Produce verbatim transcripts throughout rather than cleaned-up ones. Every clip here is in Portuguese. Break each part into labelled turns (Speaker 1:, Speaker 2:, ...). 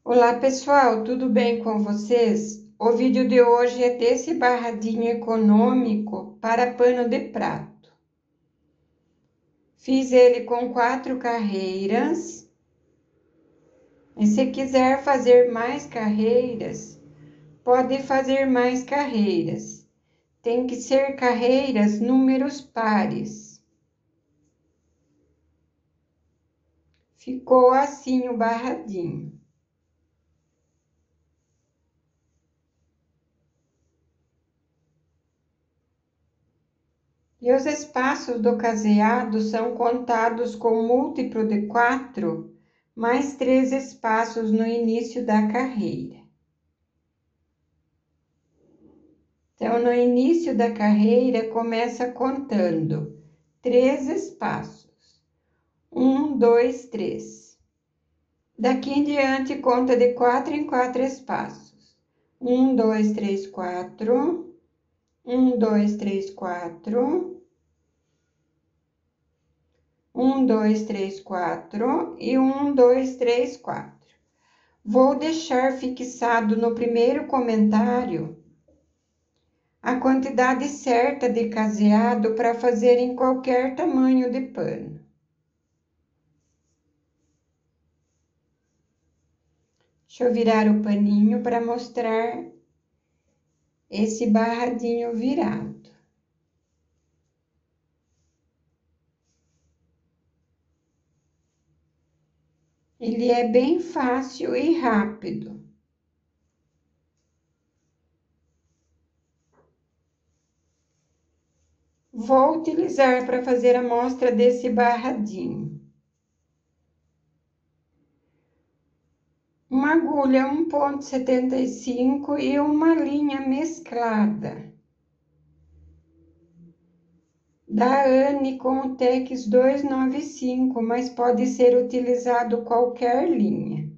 Speaker 1: Olá pessoal, tudo bem com vocês? O vídeo de hoje é desse barradinho econômico para pano de prato. Fiz ele com quatro carreiras. E se quiser fazer mais carreiras, pode fazer mais carreiras. Tem que ser carreiras números pares. Ficou assim o barradinho. E os espaços do caseado são contados com múltiplo de quatro, mais três espaços no início da carreira. Então, no início da carreira, começa contando três espaços. Um, dois, três. Daqui em diante, conta de quatro em quatro espaços. Um, dois, três, quatro. Um, dois, três, quatro. Um, dois, três, quatro e um, dois, três, quatro. Vou deixar fixado no primeiro comentário a quantidade certa de caseado para fazer em qualquer tamanho de pano. Deixa eu virar o paninho para mostrar esse barradinho virado. Ele é bem fácil e rápido. Vou utilizar para fazer a amostra desse barradinho uma agulha um ponto setenta e cinco e uma linha mesclada da Anne com o Tex duzentos e noventa e cinco, mas pode ser utilizado qualquer linha.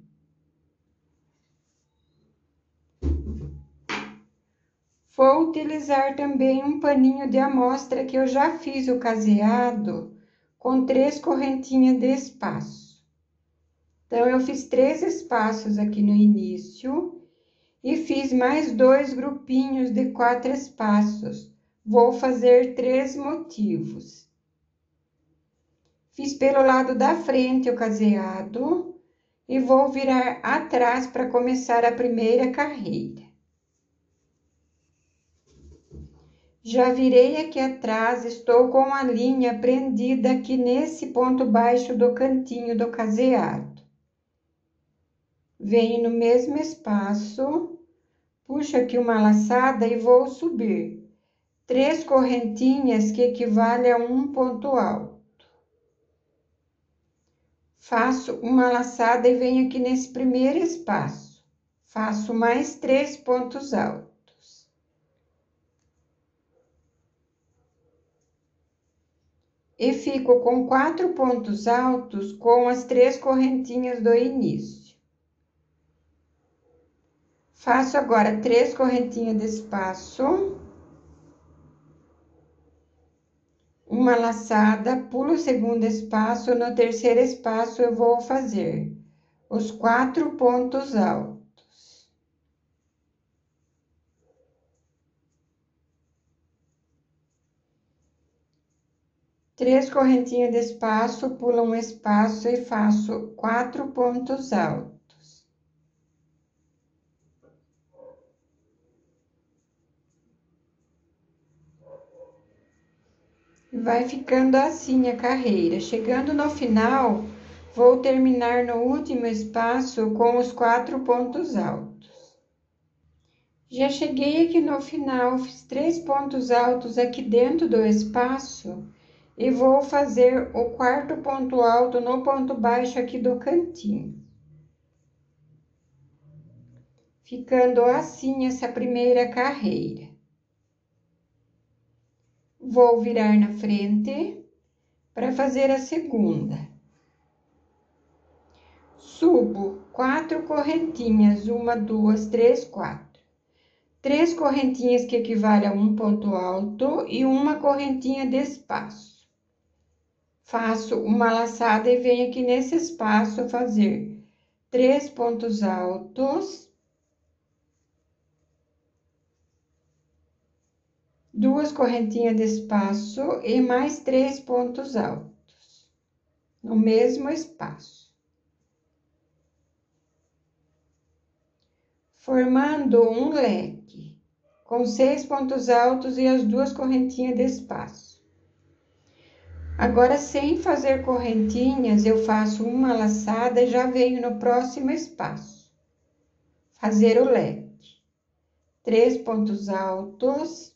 Speaker 1: Vou utilizar também um paninho de amostra que eu já fiz o caseado com três correntinhas de espaço. Então, eu fiz três espaços aqui no início e fiz mais dois grupinhos de quatro espaços. Vou fazer três motivos. Fiz pelo lado da frente o caseado e vou virar atrás para começar a primeira carreira. Já virei aqui atrás, estou com a linha prendida aqui nesse ponto baixo do cantinho do caseado. Venho no mesmo espaço, puxo aqui uma laçada e vou subir três correntinhas que equivalem a um ponto alto. Faço uma laçada e venho aqui nesse primeiro espaço. Faço mais três pontos altos. E fico com quatro pontos altos com as três correntinhas do início. Faço agora três correntinhas de espaço. Uma laçada, pulo o segundo espaço, no terceiro espaço eu vou fazer os quatro pontos altos. Três correntinhas de espaço, pulo um espaço e faço quatro pontos altos. Vai ficando assim a carreira. Chegando no final, vou terminar no último espaço com os quatro pontos altos. Já cheguei aqui no final, fiz três pontos altos aqui dentro do espaço e vou fazer o quarto ponto alto no ponto baixo aqui do cantinho. Ficando assim essa primeira carreira. Vou virar na frente para fazer a segunda. Subo quatro correntinhas, uma, duas, três, quatro. Três correntinhas que equivalem a um ponto alto e uma correntinha de espaço. Faço uma laçada e venho aqui nesse espaço fazer três pontos altos, duas correntinhas de espaço e mais três pontos altos, no mesmo espaço. Formando um leque, com seis pontos altos e as duas correntinhas de espaço. Agora, sem fazer correntinhas, eu faço uma laçada e já venho no próximo espaço. Fazer o leque. Três pontos altos,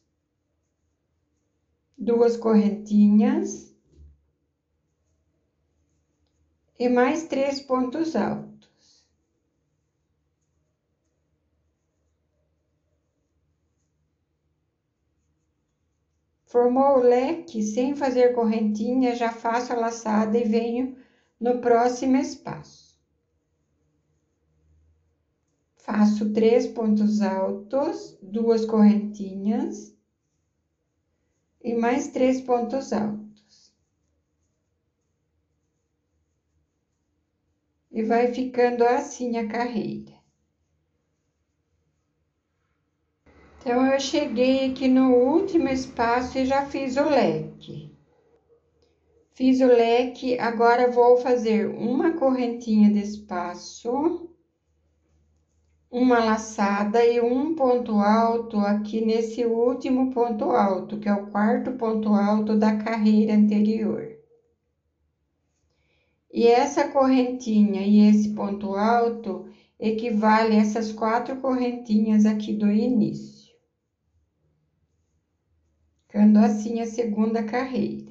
Speaker 1: duas correntinhas e mais três pontos altos. Formou o leque, sem fazer correntinha, já faço a laçada e venho no próximo espaço. Faço três pontos altos, duas correntinhas e mais três pontos altos. E vai ficando assim a carreira. Então, eu cheguei aqui no último espaço e já fiz o leque. Fiz o leque, agora vou fazer uma correntinha de espaço, uma laçada e um ponto alto aqui nesse último ponto alto, que é o quarto ponto alto da carreira anterior. E essa correntinha e esse ponto alto equivale a essas quatro correntinhas aqui do início. Ficando assim a segunda carreira.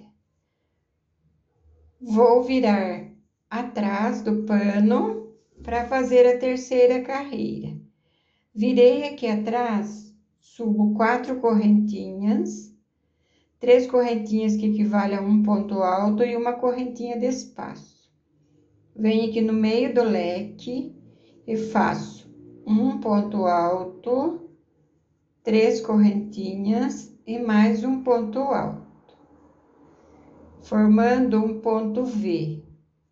Speaker 1: Vou virar atrás do pano para fazer a terceira carreira. Virei aqui atrás, subo quatro correntinhas, três correntinhas que equivalem a um ponto alto e uma correntinha de espaço. Venho aqui no meio do leque e faço um ponto alto, três correntinhas e mais um ponto alto, formando um ponto V.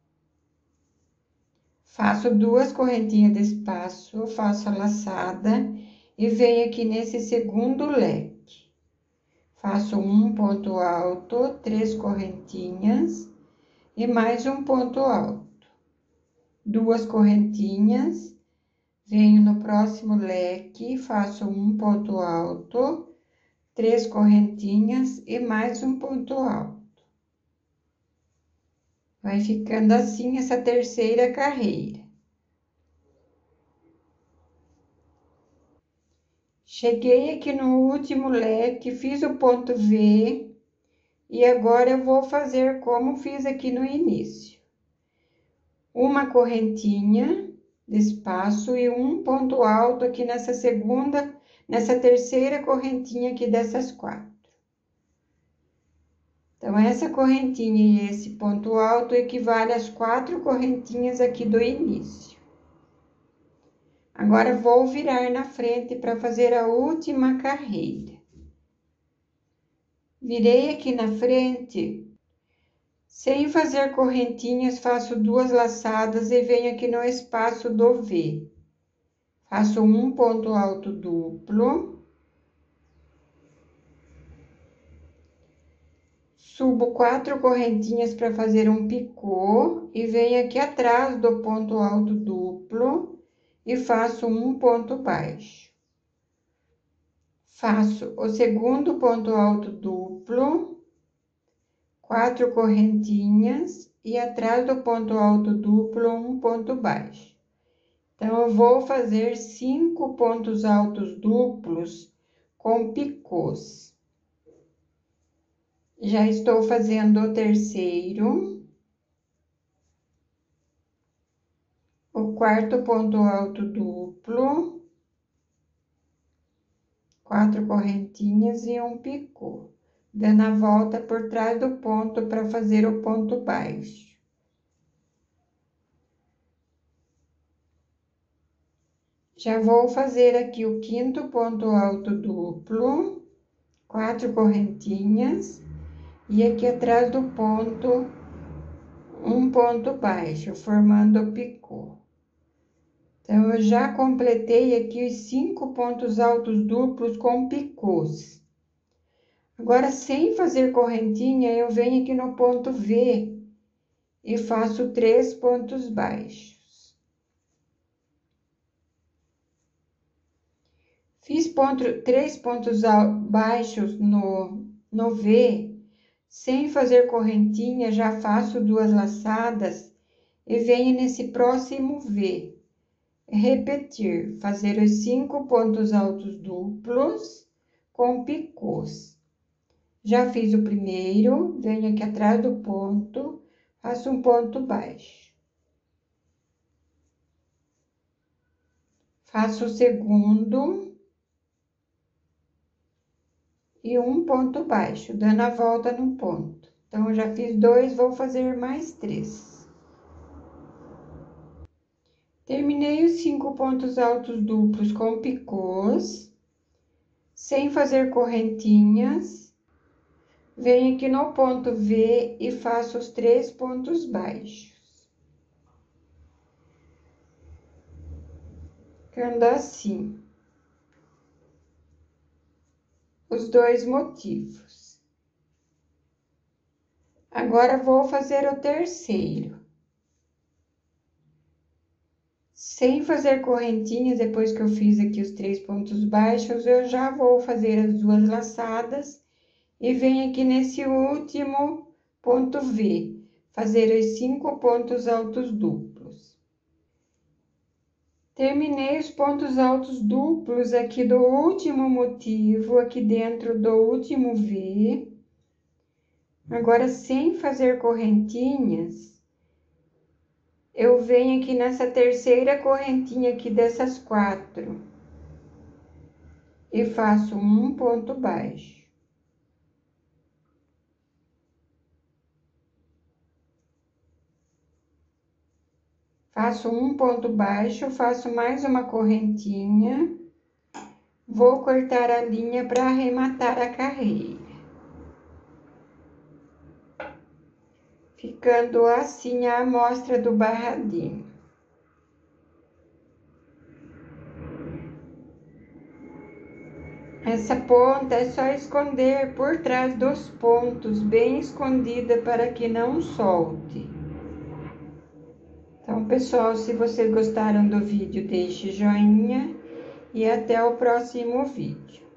Speaker 1: Faço duas correntinhas de espaço, faço a laçada e venho aqui nesse segundo leque. Faço um ponto alto, três correntinhas e mais um ponto alto. Duas correntinhas, venho no próximo leque, faço um ponto alto, três correntinhas e mais um ponto alto. Vai ficando assim essa terceira carreira. Cheguei aqui no último leque, fiz o ponto V e agora eu vou fazer como fiz aqui no início. Uma correntinha de espaço e um ponto alto aqui nessa segunda, nessa terceira correntinha aqui dessas quatro. Então, essa correntinha e esse ponto alto equivale às quatro correntinhas aqui do início. Agora, vou virar na frente para fazer a última carreira. Virei aqui na frente, sem fazer correntinhas, faço duas laçadas e venho aqui no espaço do V. Faço um ponto alto duplo. Subo quatro correntinhas para fazer um picô e venho aqui atrás do ponto alto duplo e faço um ponto baixo. Faço o segundo ponto alto duplo, quatro correntinhas e atrás do ponto alto duplo um ponto baixo. Então, eu vou fazer cinco pontos altos duplos com picôs. Já estou fazendo o terceiro, o quarto ponto alto duplo, quatro correntinhas e um picô, dando a volta por trás do ponto para fazer o ponto baixo. Já vou fazer aqui o quinto ponto alto duplo, quatro correntinhas. E aqui atrás do ponto, um ponto baixo, formando o picô. Então, eu já completei aqui os cinco pontos altos duplos com picôs. Agora, sem fazer correntinha, eu venho aqui no ponto V e faço três pontos baixos. Fiz ponto, três pontos baixos no, no V, sem fazer correntinha, já faço duas laçadas e venho nesse próximo V. Repetir, fazer os cinco pontos altos duplos com picôs. Já fiz o primeiro, venho aqui atrás do ponto, faço um ponto baixo. Faço o segundo e um ponto baixo, dando a volta no ponto. Então, eu já fiz dois, vou fazer mais três. Terminei os cinco pontos altos duplos com picôs, sem fazer correntinhas. Venho aqui no ponto V e faço os três pontos baixos. Ficando assim. Os dois motivos. Agora, vou fazer o terceiro. Sem fazer correntinhas, depois que eu fiz aqui os três pontos baixos, eu já vou fazer as duas laçadas e venho aqui nesse último ponto V, fazer os cinco pontos altos duplos. Terminei os pontos altos duplos aqui do último motivo, aqui dentro do último V. Agora, sem fazer correntinhas, eu venho aqui nessa terceira correntinha aqui dessas quatro e faço um ponto baixo. Faço um ponto baixo, faço mais uma correntinha, vou cortar a linha para arrematar a carreira. Ficando assim a amostra do barradinho. Essa ponta é só esconder por trás dos pontos, bem escondida para que não solte. Então, pessoal, se vocês gostaram do vídeo, deixe joinha e até o próximo vídeo.